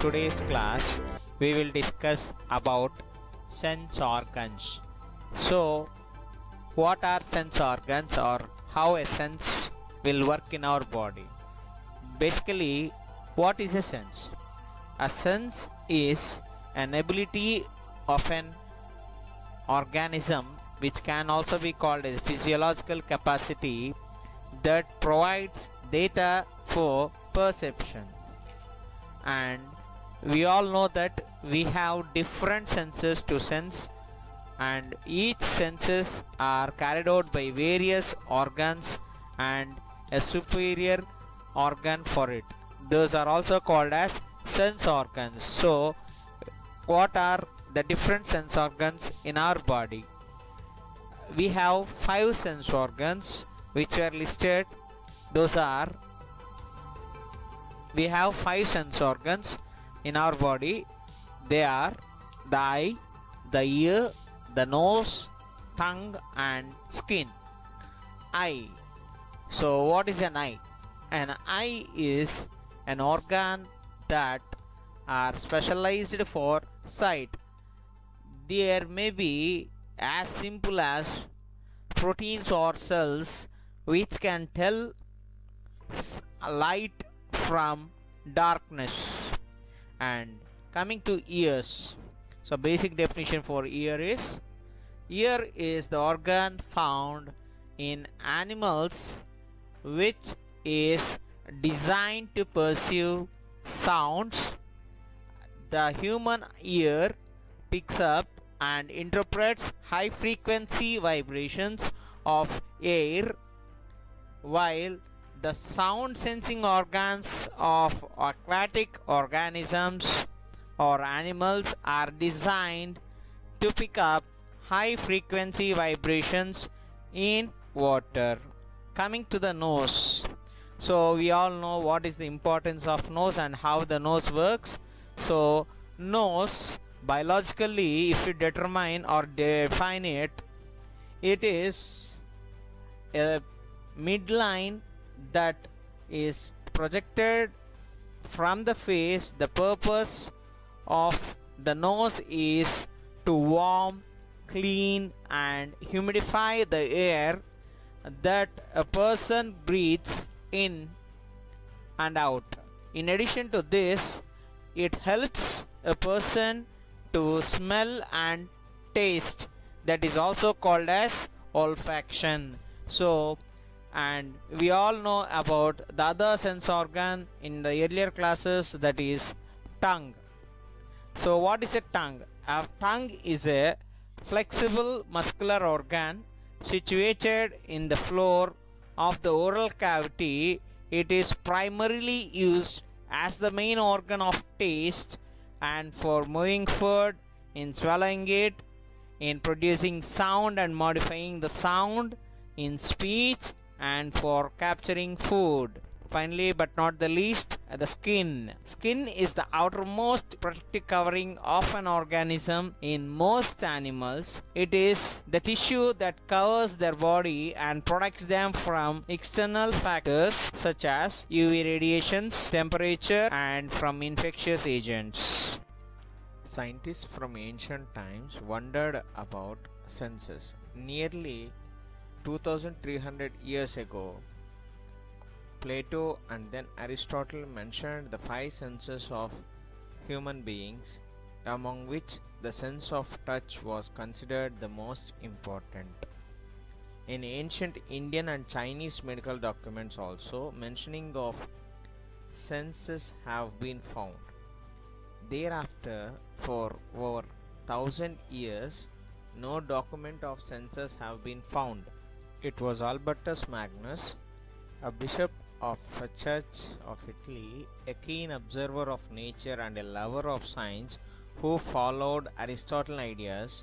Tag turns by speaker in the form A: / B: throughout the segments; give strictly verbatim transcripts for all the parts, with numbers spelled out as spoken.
A: today's class we will discuss about sense organs. So what are sense organs, or how a sense will work in our body? Basically, what is a sense? A sense is an ability of an organism, which can also be called a physiological capacity, that provides data for perception. And we all know that we have different senses to sense, and each senses are carried out by various organs and a superior organ for it. Those are also called as sense organs. So what are the different sense organs in our body? We have five sense organs which are listed. Those are we have five sense organs in our body. They are the eye, the ear, the nose, tongue and skin. Eye. So what is an eye? An eye is an organ that are specialized for sight. There may be as simple as proteins or cells which can tell light from darkness. And coming to ears, so basic definition for ear is: ear is the organ found in animals which is designed to perceive sounds. The human ear picks up and interprets high frequency vibrations of air, while the sound sensing organs of aquatic organisms or animals are designed to pick up high frequency vibrations in water. Coming to the nose, so we all know what is the importance of nose and how the nose works. So nose, biologically, if you determine or define it, it is a midline that is projected from the face. The purpose of the nose is to warm, clean and humidify the air that a person breathes in and out. In addition to this, it helps a person to smell and taste. That is also called as olfaction. So, and we all know about the other sense organ in the earlier classes, that is tongue. So what is a tongue? Our tongue is a flexible muscular organ situated in the floor of the oral cavity. It is primarily used as the main organ of taste and for moving food, in swallowing it, in producing sound and modifying the sound, in speech and for capturing food. Finally, but not the least, the skin. Skin is the outermost protective covering of an organism in most animals. It is the tissue that covers their body and protects them from external factors such as U V radiations, temperature and from infectious agents. Scientists from ancient times wondered about senses. Nearly two thousand three hundred years ago, Plato and then Aristotle mentioned the five senses of human beings, among which the sense of touch was considered the most important. In ancient Indian and Chinese medical documents also, mentioning of senses have been found. Thereafter, for over thousand years, no document of senses have been found. It was Albertus Magnus, a bishop of a church of Italy, a keen observer of nature and a lover of science, who followed Aristotle's ideas.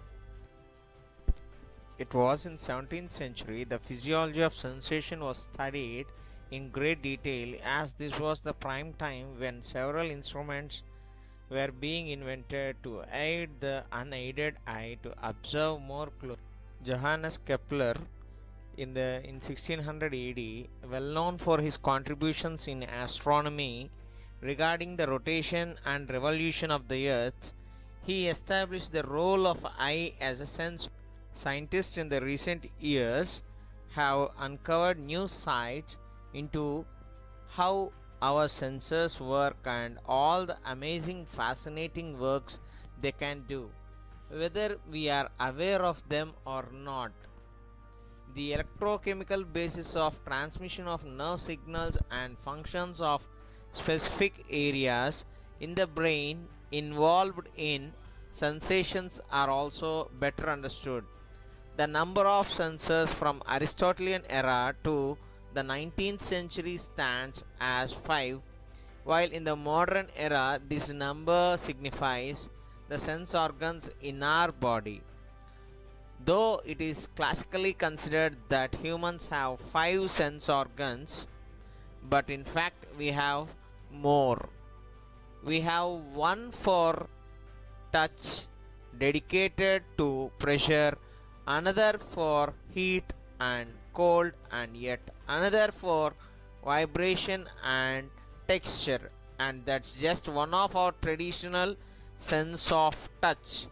A: It was in seventeenth century the physiology of sensation was studied in great detail, as this was the prime time when several instruments were being invented to aid the unaided eye to observe more closely. Johannes Kepler, in the in sixteen hundred A D, well known for his contributions in astronomy, regarding the rotation and revolution of the earth, he established the role of eye as a sense. Scientists in the recent years have uncovered new sights into how our senses work and all the amazing, fascinating works they can do, whether we are aware of them or not. The electrochemical basis of transmission of nerve signals and functions of specific areas in the brain involved in sensations are also better understood. The number of sensors from Aristotelian era to the nineteenth century stands as five, while in the modern era this number signifies the sense organs in our body. Though it is classically considered that humans have five sense organs, but in fact we have more. We have one for touch, dedicated to pressure, another for heat and cold, and yet another for vibration and texture, and that's just one of our traditional sense of touch.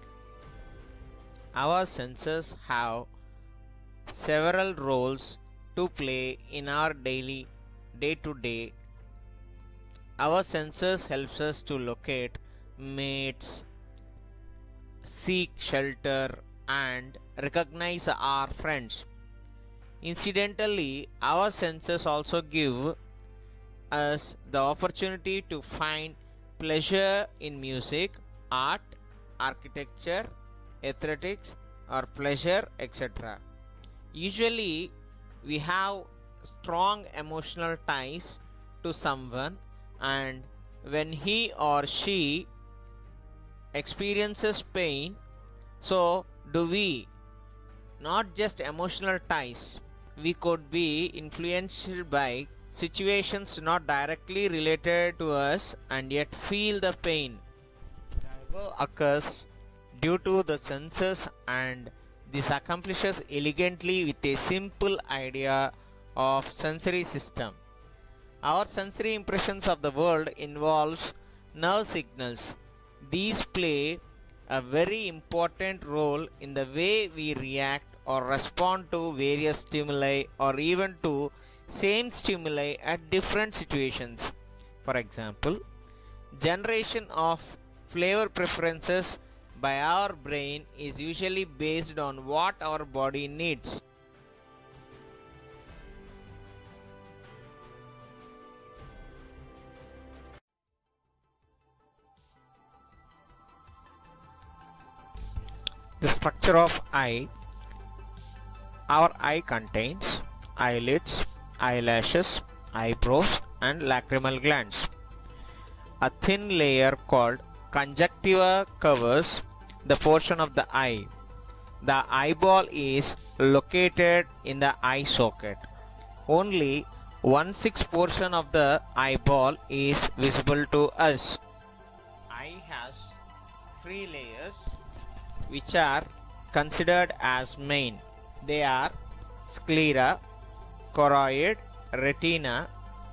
A: Our senses have several roles to play in our daily day to day. Our senses helps us to locate mates, seek shelter, and recognize our friends. Incidentally, our senses also give us the opportunity to find pleasure in music, art, architecture, athletics, or pleasure, et cetera. Usually, we have strong emotional ties to someone, and when he or she experiences pain, so do we. Not just emotional ties, we could be influenced by situations not directly related to us and yet feel the pain. The above occurs due to the senses, and this accomplishes elegantly with a simple idea of sensory system. Our sensory impressions of the world involves nerve signals. These play a very important role in the way we react or respond to various stimuli, or even to same stimuli at different situations. For example, generation of flavor preferences by our brain is usually based on what our body needs. The structure of eye. Our eye contains eyelids, eyelashes, eyebrows, and lacrimal glands. A thin layer called conjunctiva covers the portion of the eye. The eyeball is located in the eye socket. Only one-sixth portion of the eyeball is visible to us. Eye has three layers which are considered as main. They are sclera, choroid, retina.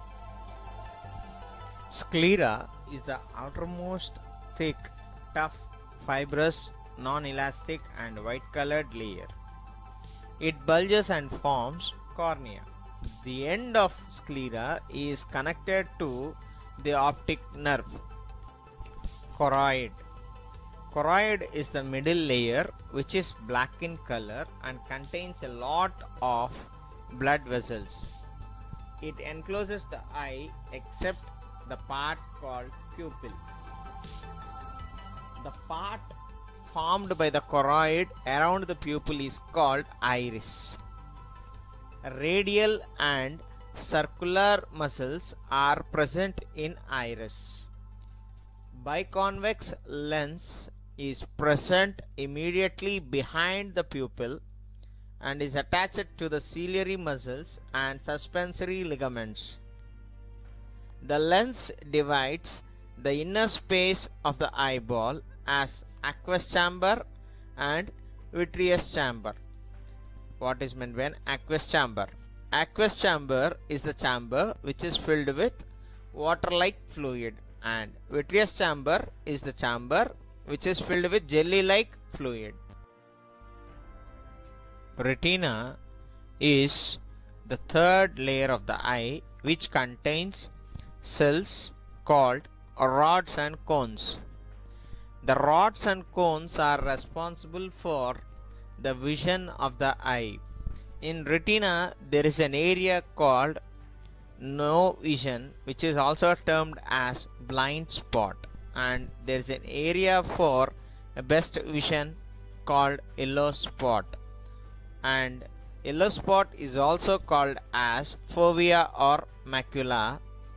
A: Sclera is the outermost thick, tough, fibrous, non-elastic and white-colored layer. It bulges and forms cornea. The end of sclera is connected to the optic nerve. Choroid. Choroid is the middle layer, which is black in color and contains a lot of blood vessels. It encloses the eye except the part called pupil. The part formed by the choroid around the pupil is called iris. Radial and circular muscles are present in iris. Biconvex lens is present immediately behind the pupil and is attached to the ciliary muscles and suspensory ligaments. The lens divides the inner space of the eyeball as aqueous chamber and vitreous chamber. What is meant by an aqueous chamber? Aqueous chamber is the chamber which is filled with water-like fluid, and vitreous chamber is the chamber which is filled with jelly-like fluid. Retina is the third layer of the eye, which contains cells called rods and cones. The rods and cones are responsible for the vision of the eye. In retina, there is an area called no vision, which is also termed as blind spot, and there is an area for best vision called yellow spot, and yellow spot is also called as fovea or macula.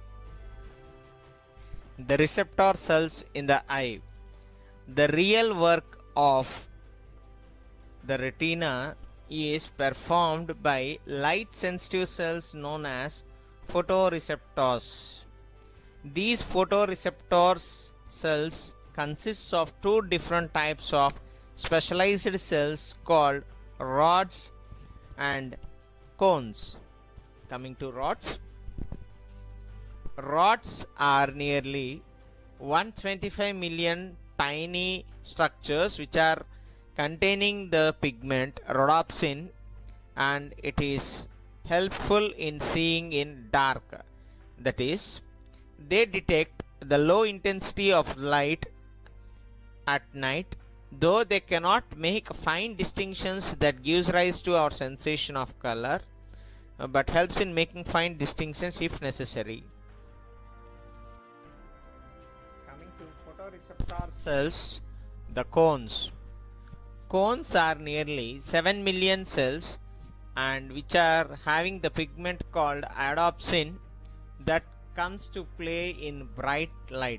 A: The receptor cells in the eye. The real work of the retina is performed by light sensitive cells known as photoreceptors. These photoreceptors cells consists of two different types of specialized cells called rods and cones. Coming to rods. Rods are nearly one hundred twenty-five million tiny structures which are containing the pigment rhodopsin, and it is helpful in seeing in dark. That is, they detect the low intensity of light at night, though they cannot make fine distinctions that gives rise to our sensation of color, but helps in making fine distinctions if necessary. Coming to photoreceptor cells, the cones. Cones are nearly seven million cells, and which are having the pigment called rhodopsin that comes to play in bright light.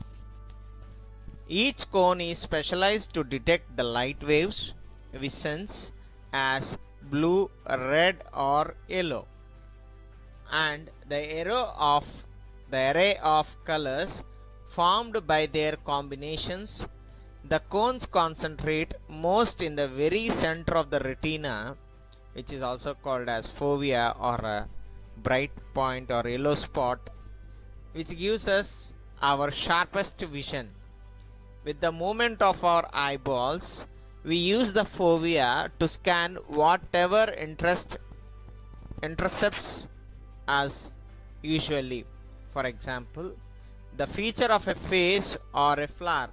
A: Each cone is specialized to detect the light waves, visions as blue, red or yellow, and the array of the array of colors formed by their combinations. The cones concentrate most in the very center of the retina, which is also called as fovea or a bright point or yellow spot, which gives us our sharpest vision. With the movement of our eyeballs, we use the fovea to scan whatever interest intercepts us usually. For example, the feature of a face or a flower.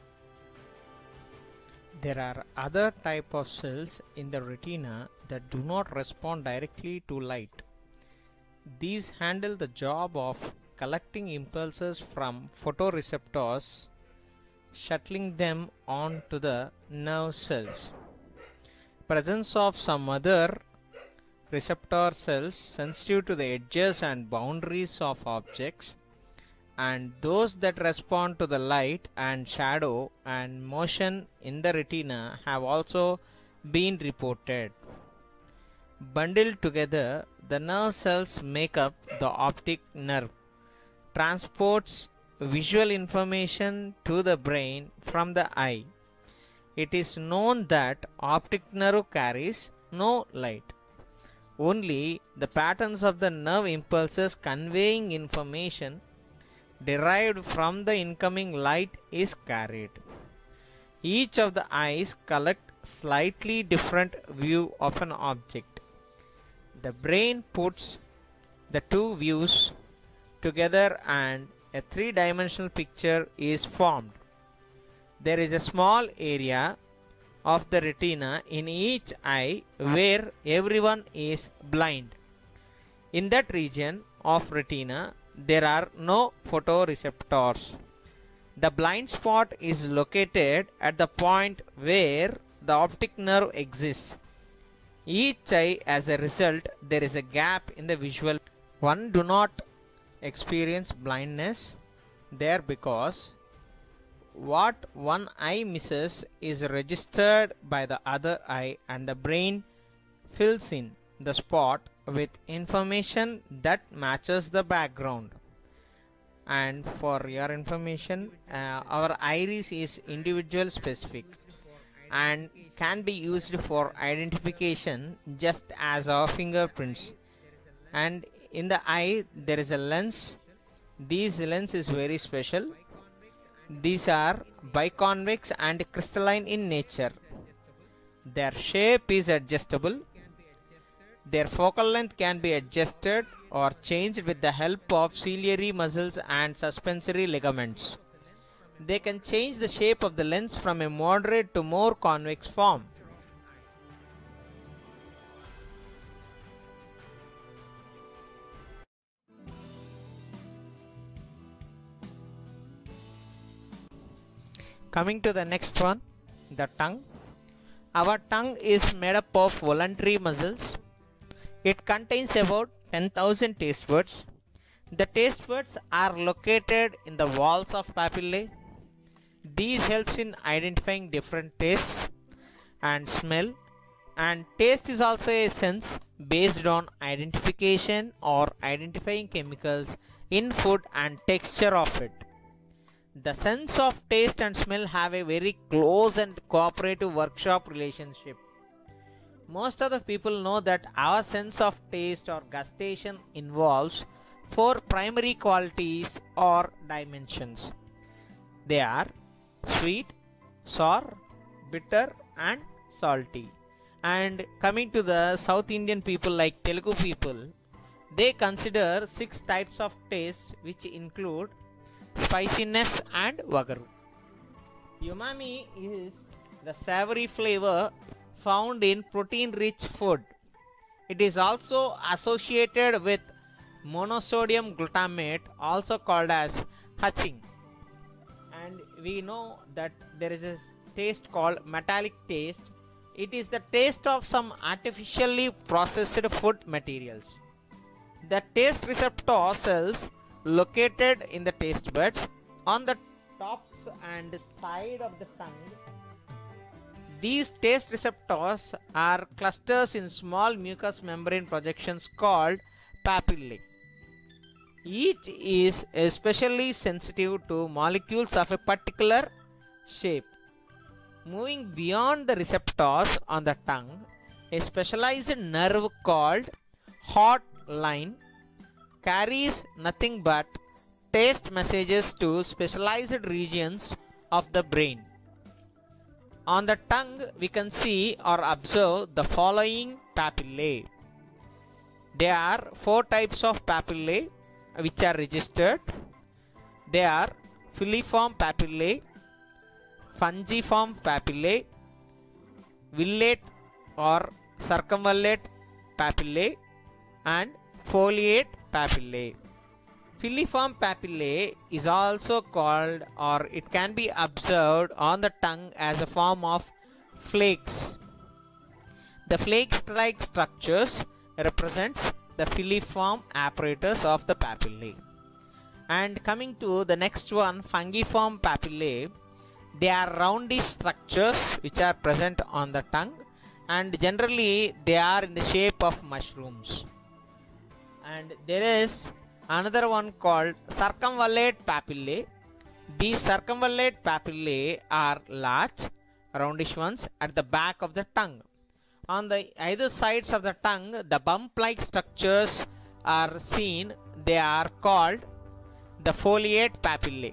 A: There are other type of cells in the retina that do not respond directly to light. These handle the job of collecting impulses from photoreceptors, shuttling them on to the nerve cells. Presence of some other receptor cells sensitive to the edges and boundaries of objects, and those that respond to the light and shadow and motion in the retina have also been reported. Bundled together, the nerve cells make up the optic nerve, transports visual information to the brain from the eye. It is known that optic nerve carries no light. Only the patterns of the nerve impulses conveying information derived from the incoming light is carried. Each of the eyes collect slightly different view of an object. The brain puts the two views together and a three-dimensional picture is formed. There is a small area of the retina in each eye where everyone is blind. In that region of retina, there are no photoreceptors. The blind spot is located at the point where the optic nerve exists. Each eye, as a result, there is a gap in the visual. One do not experience blindness there because what one eye misses is registered by the other eye, and the brain fills in the spot with information that matches the background. And for your information, uh, our iris is individual specific and can be used for identification just as our fingerprints. And in the eye there is a lens This lens is very special. These are biconvex and crystalline in nature. Their shape is adjustable. Their focal length can be adjusted or changed with the help of ciliary muscles and suspensory ligaments. They can change the shape of the lens from a moderate to more convex form. Coming to the next one, the tongue. Our tongue is made up of voluntary muscles. It contains about ten thousand taste buds. The taste buds are located in the walls of papillae. These helps in identifying different tastes and smell, and taste is also a sense based on identification or identifying chemicals in food and texture of it. The sense of taste and smell have a very close and cooperative workshop relationship. Most of the people know that our sense of taste or gustation involves four primary qualities or dimensions. They are sweet, sour, bitter and salty. And coming to the South Indian people like Telugu people, they consider six types of taste, which include spiciness and vagaru. Umami is the savory flavor found in protein-rich food. It is also associated with monosodium glutamate, also called as hatching. And we know that there is a taste called metallic taste. It is the taste of some artificially processed food materials. The taste receptor cells located in the taste buds on the tops and side of the tongue. These taste receptors are clusters in small mucous membrane projections called papillae. Each is especially sensitive to molecules of a particular shape. Moving beyond the receptors on the tongue, a specialized nerve called hot line carries nothing but taste messages to specialized regions of the brain. On the tongue, we can see or observe the following papillae. There are four types of papillae which are registered. They are filiform papillae, fungiform papillae, villate or circumvallate papillae, and foliate papillae. Filiform papillae is also called, or it can be observed on the tongue as a form of flakes. The flake-like structures represents the filiform apparatus of the papillae. And coming to the next one, fungiform papillae, they are roundish structures which are present on the tongue, and generally they are in the shape of mushrooms. And there is another one called circumvallate papillae. These circumvallate papillae are large, roundish ones at the back of the tongue. On the either sides of the tongue, the bump-like structures are seen. They are called the foliate papillae.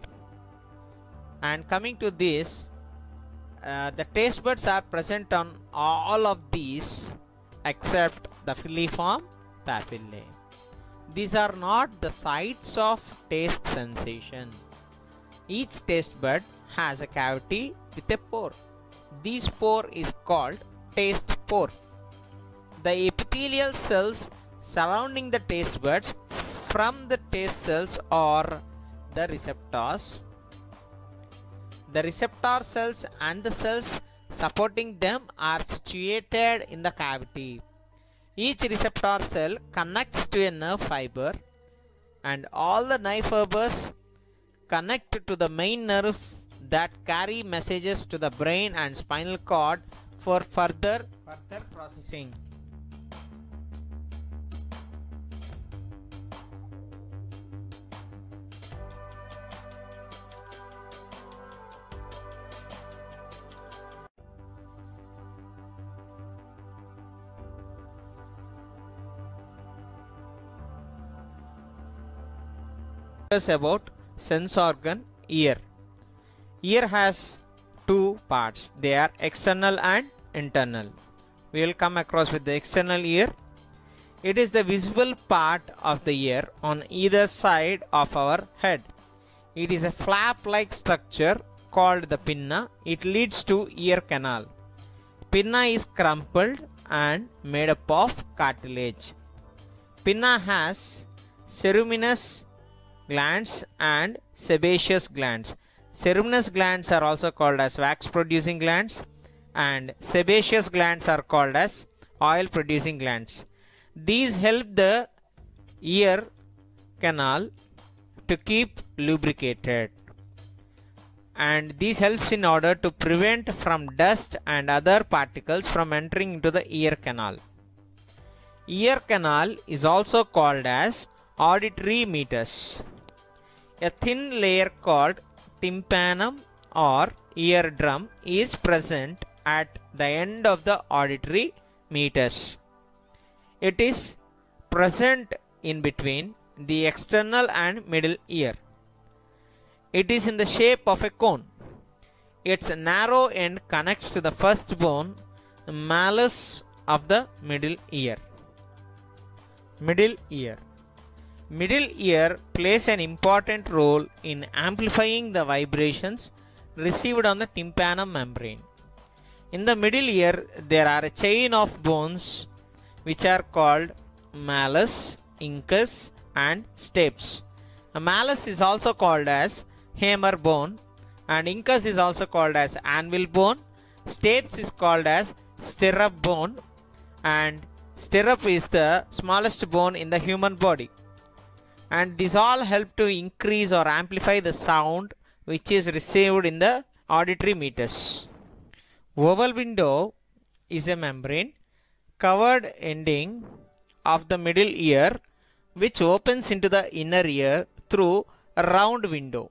A: And coming to this, uh, the taste buds are present on all of these except the filiform papillae. These are not the sites of taste sensation. Each taste bud has a cavity with a pore. This pore is called taste pore. The epithelial cells surrounding the taste buds from the taste cells are the receptors. The receptor cells and the cells supporting them are situated in the cavity. Each receptor cell connects to a nerve fiber, and all the nerve fibers connect to the main nerves that carry messages to the brain and spinal cord for further further processing. About sense organ ear. Ear has two parts. They are external and internal. We will come across with the external ear. It is the visible part of the ear on either side of our head. It is a flap-like structure called the pinna. It leads to ear canal. Pinna is crumpled and made up of cartilage. Pinna has ceruminous glands and sebaceous glands. Ceruminous glands are also called as wax producing glands, and sebaceous glands are called as oil producing glands. These help the ear canal to keep lubricated, and this helps in order to prevent from dust and other particles from entering into the ear canal. Ear canal is also called as auditory meatus. A thin layer called tympanum or eardrum is present at the end of the auditory meatus. It is present in between the external and middle ear. It is in the shape of a cone. Its narrow end connects to the first bone, the malleus of the middle ear. Middle ear. Middle ear plays an important role in amplifying the vibrations received on the tympanum membrane. In the middle ear, there are a chain of bones which are called malleus, incus, and stapes. A malleus is also called as hammer bone, and incus is also called as anvil bone. Stapes is called as stirrup bone, and stirrup is the smallest bone in the human body. And these all help to increase or amplify the sound which is received in the auditory meatus. Oval window is a membrane covered ending of the middle ear which opens into the inner ear through a round window.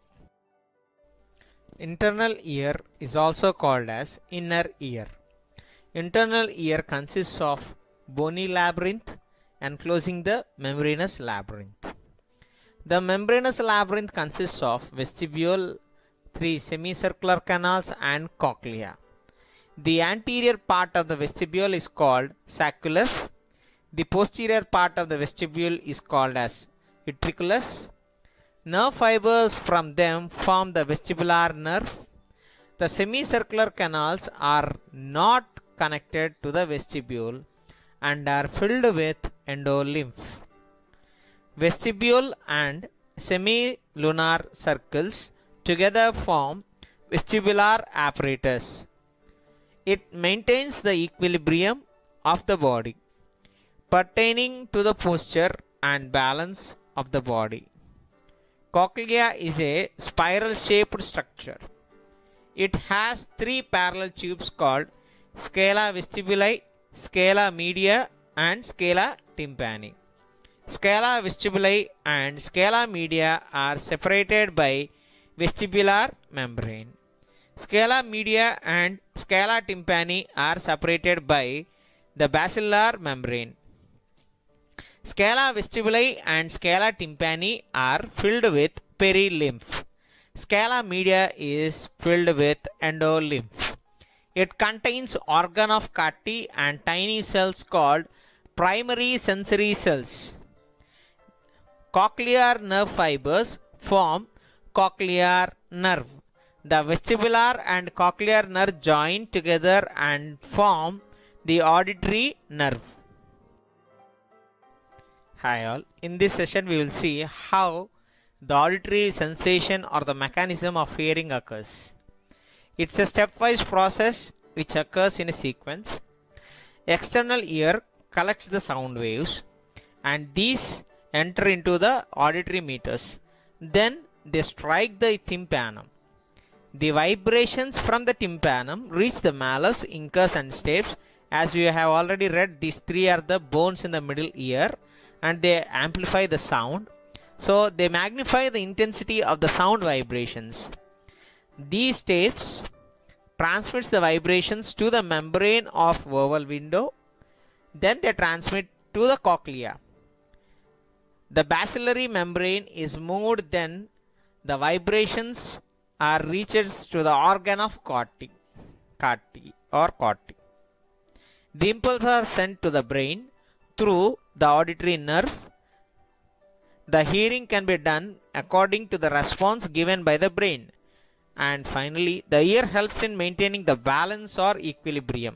A: Internal ear is also called as inner ear. Internal ear consists of bony labyrinth enclosing the membranous labyrinth. The membranous labyrinth consists of vestibule, three semicircular canals, and cochlea. The anterior part of the vestibule is called sacculus. The posterior part of the vestibule is called as utriculus. Nerve fibers from them form the vestibular nerve. The semicircular canals are not connected to the vestibule and are filled with endolymph. Vestibule and semilunar circles together form vestibular apparatus. It maintains the equilibrium of the body, pertaining to the posture and balance of the body. Cochlea is a spiral-shaped structure. It has three parallel tubes called scala vestibuli, scala media, and scala tympani. Scala vestibuli and scala media are separated by vestibular membrane. Scala media and scala tympani are separated by the basilar membrane. Scala vestibuli and scala tympani are filled with perilymph. Scala media is filled with endolymph. It contains organ of Carti and tiny cells called primary sensory cells. Cochlear nerve fibers form cochlear nerve. The vestibular and cochlear nerve join together and form the auditory nerve. Hi all, in this session we will see how the auditory sensation or the mechanism of hearing occurs. It's a stepwise process which occurs in a sequence. External ear collects the sound waves and these enter into the auditory meatus. Then they strike the tympanum. The vibrations from the tympanum reach the malleus, incus, and stapes. As we have already read, these three are the bones in the middle ear and they amplify the sound. So they magnify the intensity of the sound vibrations. These stapes transmits the vibrations to the membrane of oval window. Then they transmit to the cochlea. the bacillary membrane is moved, then the vibrations are reached to the organ of corti, corti or corti. The impulses are sent to the brain through the auditory nerve. The hearing can be done according to the response given by the brain. And finally, the ear helps in maintaining the balance or equilibrium.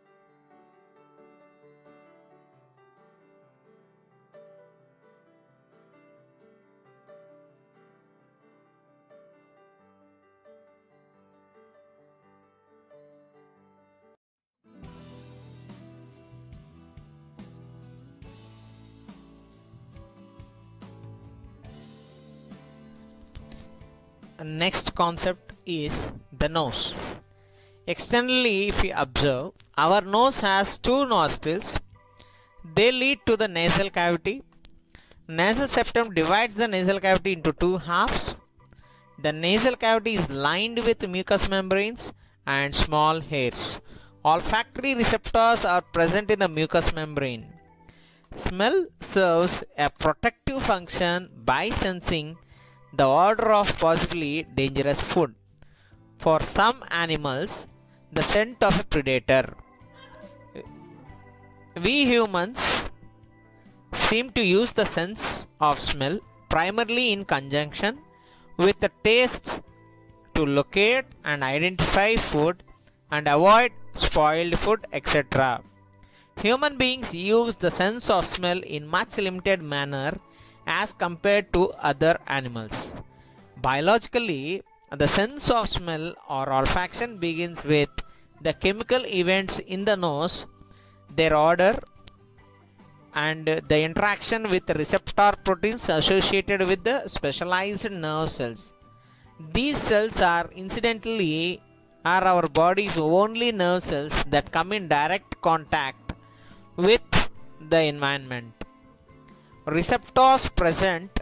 A: Next concept is the nose. Externally, if we observe, our nose has two nostrils. They lead to the nasal cavity. Nasal septum divides the nasal cavity into two halves. The nasal cavity is lined with mucous membranes and small hairs. Olfactory receptors are present in the mucous membrane. Smell serves a protective function by sensing the odor of possibly dangerous food. For some animals, the scent of a predator. We humans seem to use the sense of smell primarily in conjunction with the taste to locate and identify food and avoid spoiled food, et cetera. Human beings use the sense of smell in much limited manner as compared to other animals. Biologically, the sense of smell or olfaction begins with the chemical events in the nose, their odor, and the interaction with the receptor proteins associated with the specialized nerve cells. These cells are incidentally are our body's only nerve cells that come in direct contact with the environment. Receptors present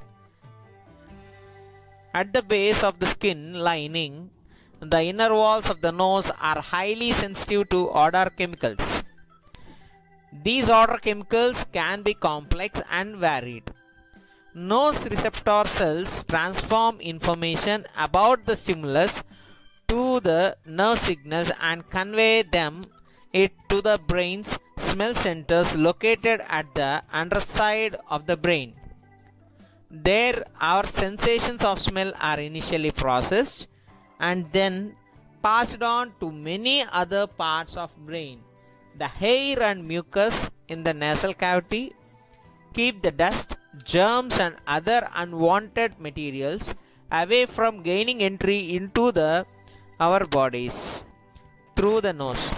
A: at the base of the skin lining, the inner walls of the nose, are highly sensitive to odor chemicals. These odor chemicals can be complex and varied. Nose receptor cells transform information about the stimulus to the nerve signals and convey them it to the brain's smell centers located at the underside of the brain. There, our sensations of smell are initially processed and then passed on to many other parts of brain. The hair and mucus in the nasal cavity keep the dust, germs and other unwanted materials away from gaining entry into the our bodies through the nose.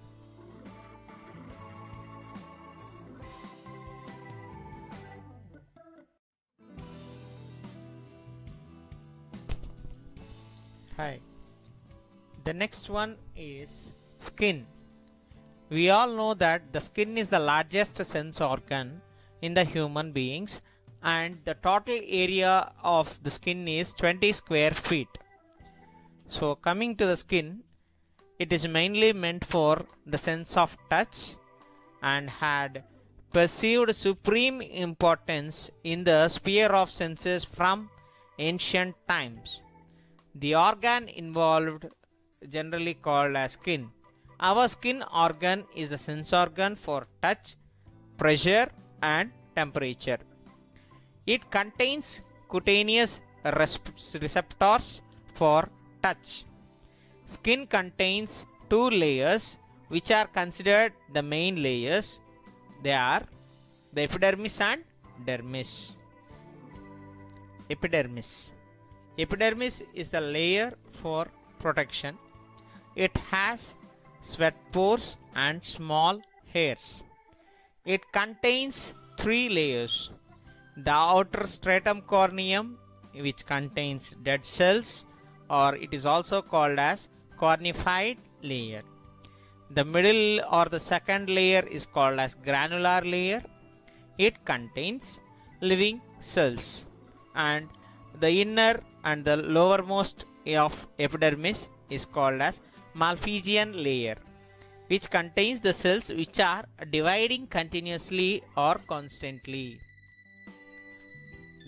A: Hi. The next one is skin. We all know that the skin is the largest sense organ in the human beings and the total area of the skin is twenty square feet. So coming to the skin, it is mainly meant for the sense of touch and had perceived supreme importance in the sphere of senses from ancient times. The organ involved generally called as skin. Our skin organ is the sense organ for touch, pressure and temperature. It contains cutaneous receptors for touch. Skin contains two layers which are considered the main layers. They are the epidermis and dermis. Epidermis. Epidermis is the layer for protection. It has sweat pores and small hairs. It contains three layers. The outer stratum corneum, which contains dead cells, or it is also called as cornified layer. The middle or the second layer is called as granular layer. It contains living cells. And the inner and the lowermost of epidermis is called as Malpighian layer, which contains the cells which are dividing continuously or constantly.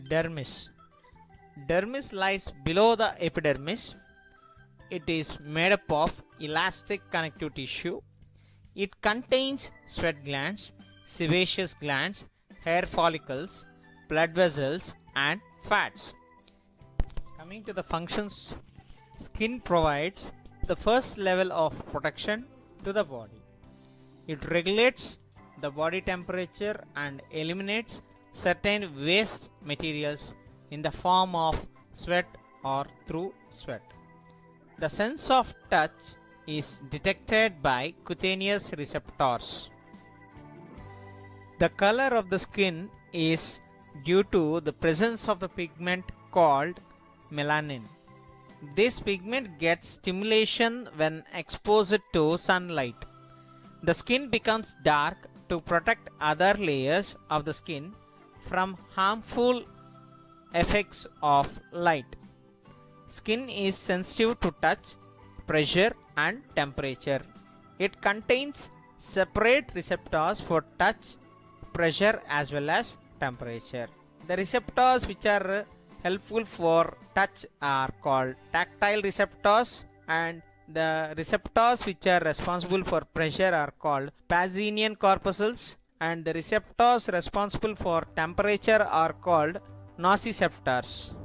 A: dermis. Dermis lies below the epidermis. It is made up of elastic connective tissue. It contains sweat glands, sebaceous glands, hair follicles, blood vessels, and fats. Coming to the functions, skin provides the first level of protection to the body. It regulates the body temperature and eliminates certain waste materials in the form of sweat or through sweat. The sense of touch is detected by cutaneous receptors. The color of the skin is due to the presence of the pigment called melanin. This pigment gets stimulation when exposed to sunlight. The skin becomes dark to protect other layers of the skin from harmful effects of light. Skin is sensitive to touch, pressure, and temperature. It contains separate receptors for touch, pressure, as well as temperature. The receptors which are helpful for touch are called tactile receptors, and the receptors which are responsible for pressure are called Pacinian corpuscles, and the receptors responsible for temperature are called nociceptors.